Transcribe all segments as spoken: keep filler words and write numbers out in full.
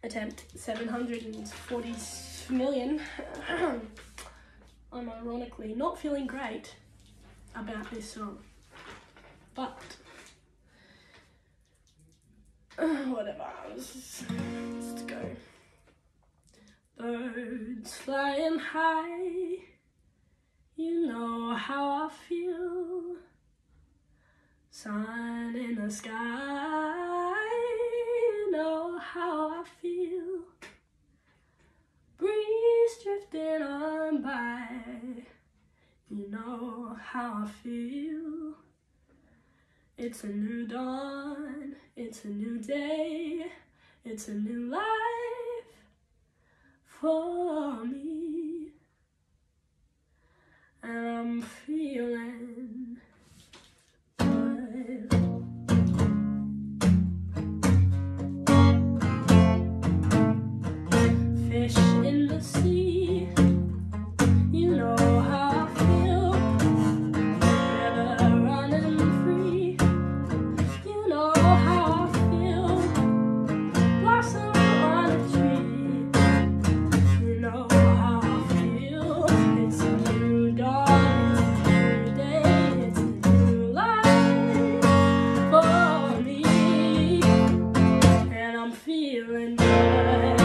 attempt seven hundred forty million. I'm ironically not feeling great about this song, but uh, whatever, let's, just, let's go. Birds flying high, you know how I feel. Sun in the sky, you know how I feel. Breeze drifting on by, you know how I feel. It's a new dawn, it's a new day, it's a new life for me. And I'm feeling good. Fish in the sea, you know how I feel. River running free, you know how I feel. Blossom on a tree, you know how I feel. It's a new dawn, it's a new day, it's a new life for me. And I'm feeling good.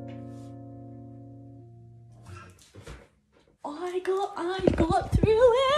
I got, I got through it.